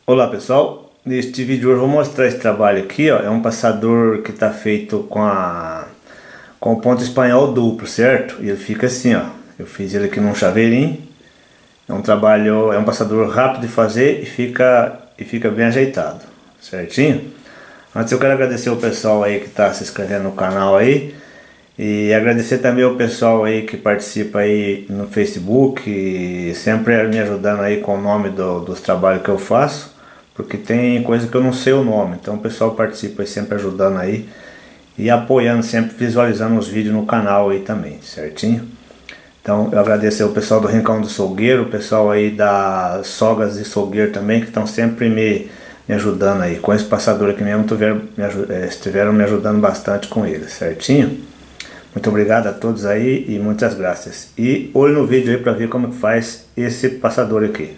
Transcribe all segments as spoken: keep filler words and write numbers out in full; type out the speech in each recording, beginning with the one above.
Olá pessoal, neste vídeo eu vou mostrar esse trabalho aqui, ó. É um passador que está feito com a com o ponto espanhol duplo, certo? E ele fica assim, ó. Eu fiz ele aqui num chaveirinho. É um trabalho, é um passador rápido de fazer e fica e fica bem ajeitado, certinho? Antes eu quero agradecer o pessoal aí que está se inscrevendo no canal aí. E agradecer também o pessoal aí que participa aí no Facebook, e sempre me ajudando aí com o nome do, dos trabalhos que eu faço, porque tem coisa que eu não sei o nome, então o pessoal participa aí sempre ajudando aí e apoiando, sempre visualizando os vídeos no canal aí também, certinho? Então eu agradecer o pessoal do Rincão do Sogueiro, o pessoal aí da Sogas de Sogueiro também, que estão sempre me, me ajudando aí, com esse passador aqui mesmo, tiveram me, eh, estiveram me ajudando bastante com ele, certinho? Muito obrigado a todos aí e muitas graças. E olhe no vídeo aí para ver como que faz esse passador aqui.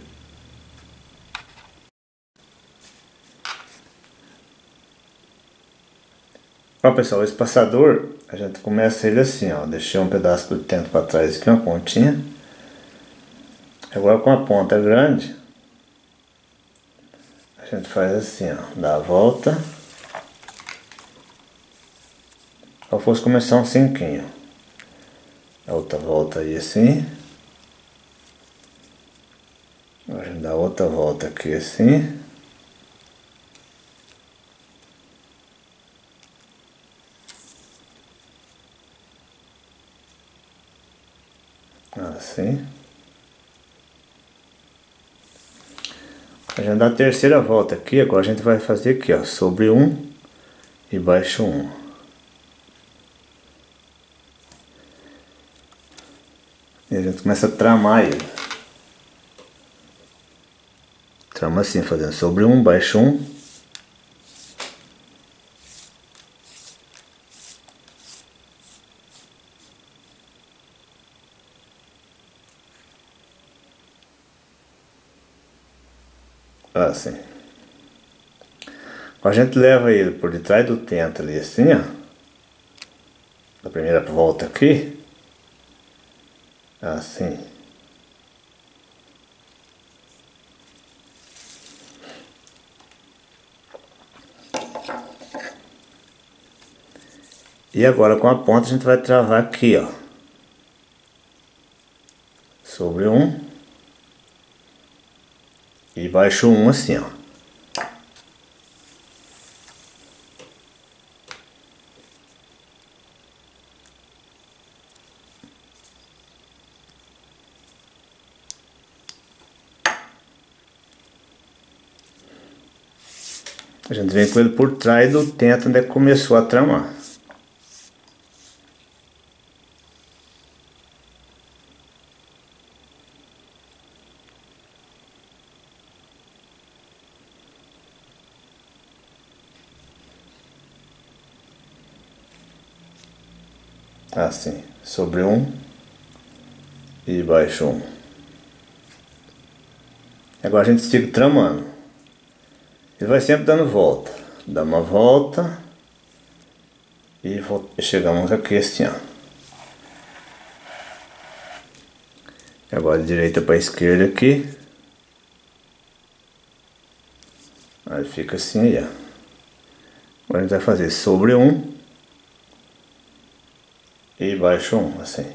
Bom pessoal, esse passador a gente começa ele assim, ó. Deixei um pedaço do tento para trás aqui, uma pontinha. Agora com a ponta grande, a gente faz assim, ó. Dá a volta. Como fosse começar um cinquinho. A outra volta aí assim. Agora a gente dá outra volta aqui assim. Assim. A gente dá a terceira volta aqui, agora a gente vai fazer aqui, ó, sobre um e baixo um. E a gente começa a tramar ele. Trama assim, fazendo sobre um, baixo um. Assim. A gente leva ele por detrás do tento ali assim, ó. Da primeira volta aqui. Assim. E agora com a ponta a gente vai travar aqui, ó. Sobre um. E baixo um assim, ó. A gente vem com ele por trás do tento onde começou a tramar. Assim, sobre um e baixo um. Agora a gente siga tramando. Ele vai sempre dando volta. Dá uma volta. E chegamos aqui assim, ó. Agora de direita para esquerda aqui. Aí fica assim aí, ó. Agora a gente vai fazer sobre um e baixo um, assim.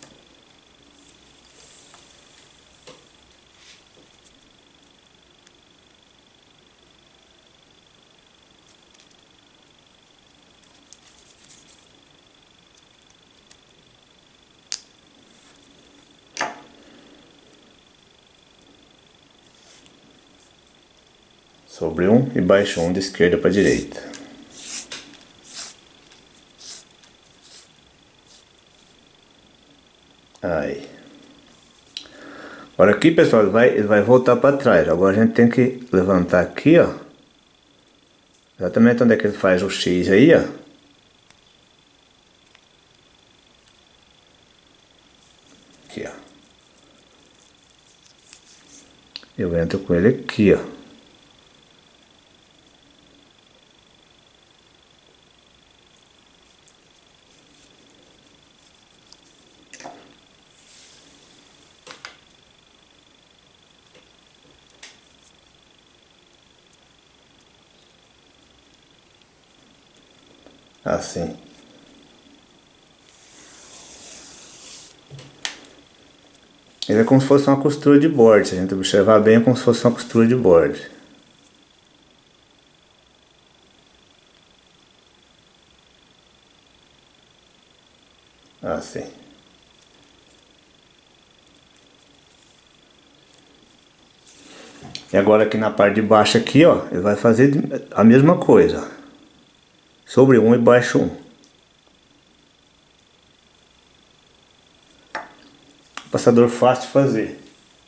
Sobre um e baixo um de esquerda para direita. Aí. Agora aqui, pessoal, ele vai, ele vai voltar para trás. Agora a gente tem que levantar aqui, ó. Exatamente onde é que ele faz o X aí, ó. Aqui, ó. Eu entro com ele aqui, ó. Assim. Ele é como se fosse uma costura de borde, se a gente observar bem, é como se fosse uma costura de borde. Assim. E agora aqui na parte de baixo aqui, ó, ele vai fazer a mesma coisa. Sobre um e baixo um. Passador fácil de fazer.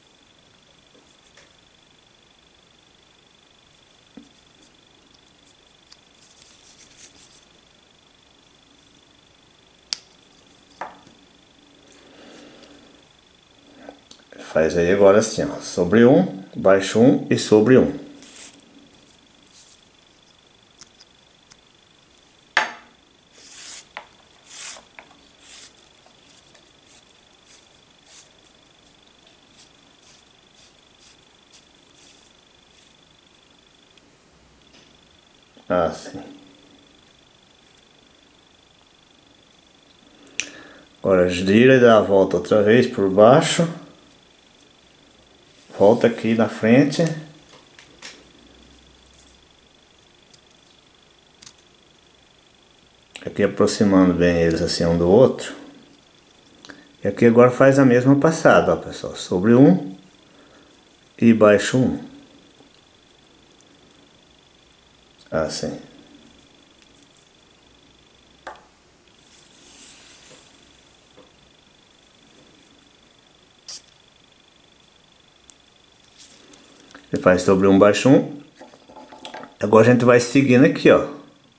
Faz aí agora assim, ó, sobre um, baixo um e sobre um. Assim. Agora gira e dá a volta outra vez por baixo. Volta aqui na frente. Aqui aproximando bem eles assim um do outro. E aqui agora faz a mesma passada, ó pessoal. Sobre um e baixo um. Assim. Ele faz sobre um, baixo um. Agora a gente vai seguindo aqui, ó.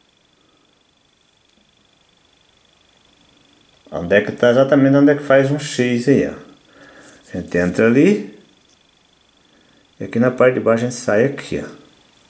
Onde é que tá exatamente onde é que faz um X aí, ó. A gente entra ali. E aqui na parte de baixo a gente sai aqui, ó.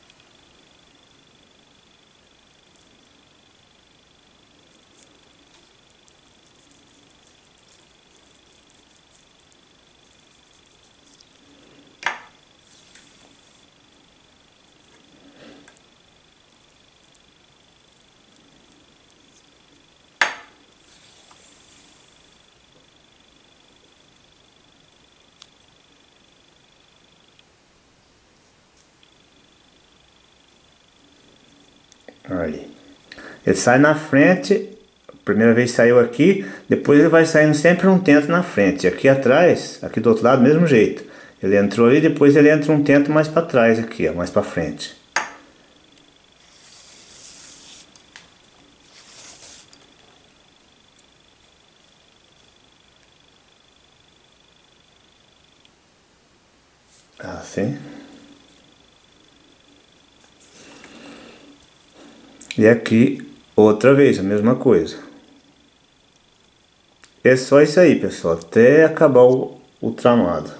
Aí. Ele sai na frente, a primeira vez saiu aqui, depois ele vai saindo sempre um tento na frente. Aqui atrás, aqui do outro lado, mesmo jeito. Ele entrou ali, depois ele entra um tento mais para trás aqui, ó, mais para frente. Assim. E aqui, outra vez, a mesma coisa. É só isso aí, pessoal, até acabar o, o tramado.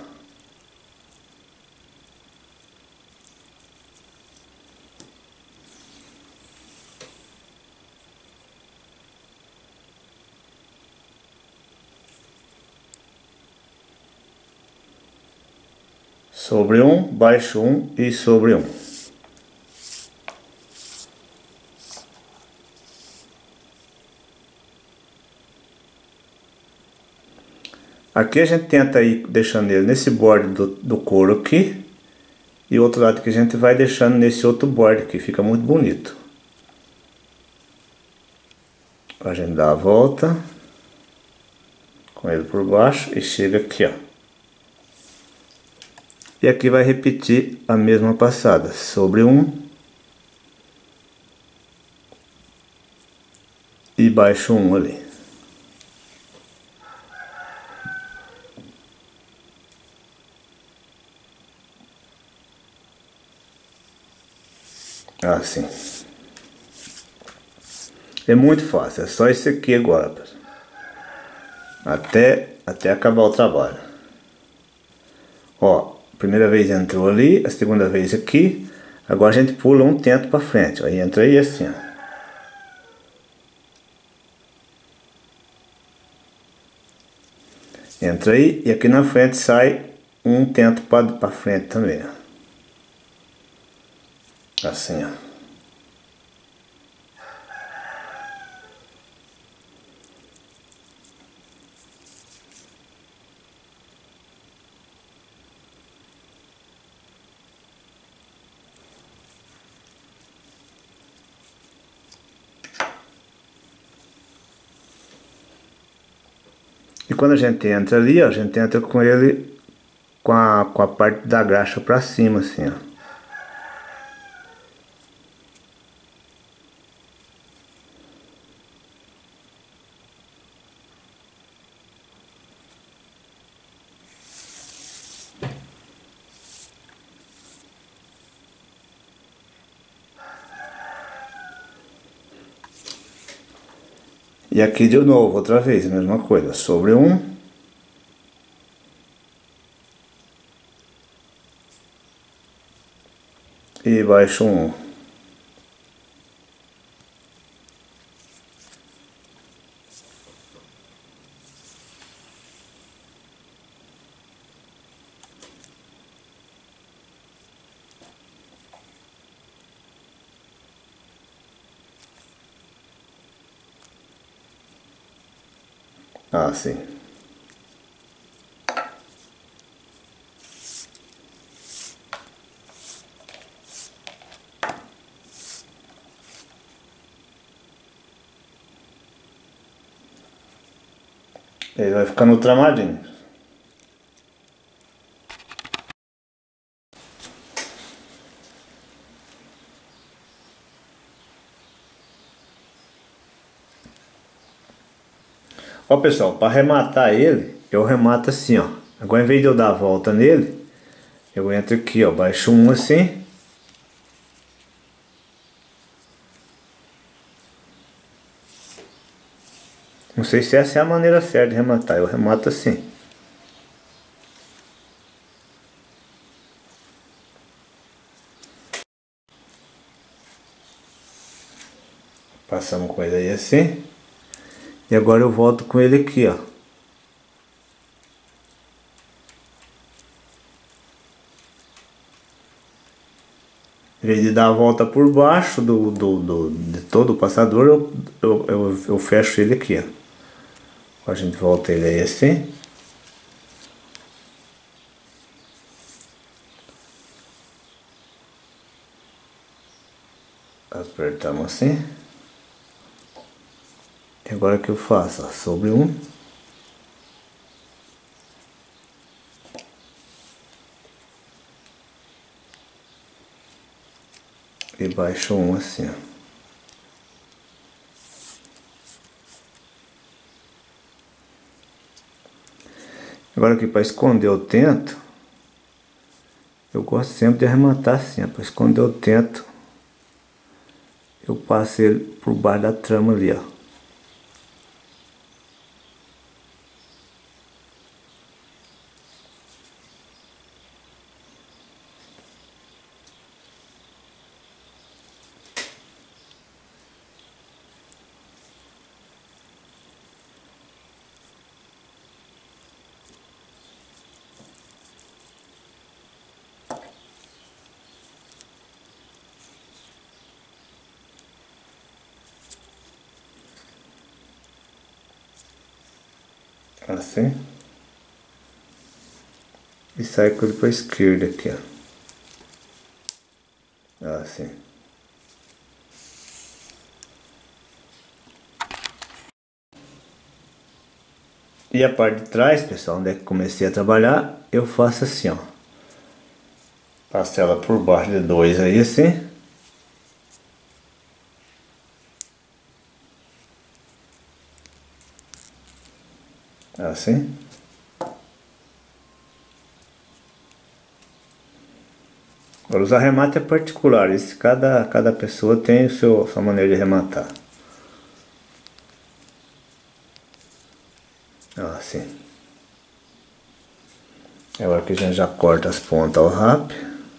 Sobre um, baixo um e sobre um. Aqui a gente tenta ir deixando ele nesse borde do, do couro aqui. E o outro lado que a gente vai deixando nesse outro borde aqui, fica muito bonito. A gente dá a volta. Com ele por baixo e chega aqui, ó. E aqui vai repetir a mesma passada. Sobre um. E baixo um ali. Assim. É muito fácil, é só isso aqui agora, pessoal. Até, até acabar o trabalho. Ó, a primeira vez entrou ali, a segunda vez aqui. Agora a gente pula um tento para frente, ó, e entra aí assim, ó. Entra aí e aqui na frente sai um tento para frente também, ó. Assim, ó. quando a gente entra ali, ó, a gente entra com ele com a, com a parte da graxa pra cima, assim, ó. E aqui de novo, outra vez, a mesma coisa, sobre um. E baixo um. Ah, sim. Ele vai ficando tramadinho. Ó pessoal, para arrematar ele, eu remato assim, ó. Agora em vez de eu dar a volta nele, eu entro aqui, ó, baixo um assim. Não sei se essa é a maneira certa de rematar, eu remato assim. Passamos com ele aí assim. E agora eu volto com ele aqui, ó. Em vez de dar a volta por baixo do, do, do, de todo o passador, eu, eu, eu, eu fecho ele aqui, ó. A gente volta ele aí assim. Apertamos assim. E agora que eu faço, ó, sobre um. E baixo um assim, ó. Agora aqui para esconder o tento, eu gosto sempre de arrematar assim, ó. Para esconder o tento, eu passo ele por baixo da trama ali, ó. Assim. E sai com ele para a esquerda aqui, ó. Assim. E a parte de trás, pessoal, onde é que comecei a trabalhar, eu faço assim, ó. Passo ela por baixo de dois aí, assim. Assim. Agora os arremates é particular, isso cada, cada pessoa tem o seu, sua maneira de arrematar. Assim. Agora que a gente já corta as pontas ao rap.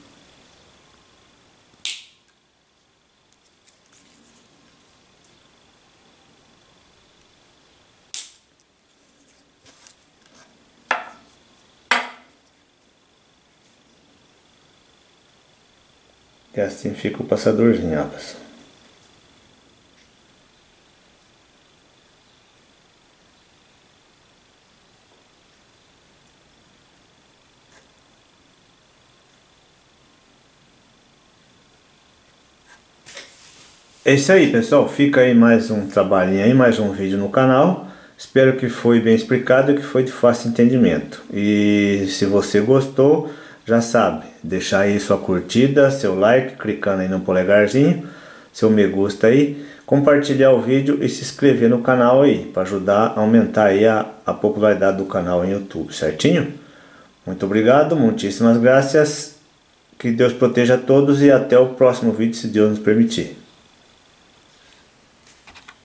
E assim fica o passadorzinho, ó, pessoal. É isso aí, pessoal. Fica aí mais um trabalhinho aí, mais um vídeo no canal. Espero que foi bem explicado e que foi de fácil entendimento. E se você gostou, já sabe, deixar aí sua curtida, seu like, clicando aí no polegarzinho, seu me gusta aí, compartilhar o vídeo e se inscrever no canal aí, para ajudar a aumentar aí a, a popularidade do canal em YouTube, certinho? Muito obrigado, muitíssimas graças, que Deus proteja a todos e até o próximo vídeo, se Deus nos permitir.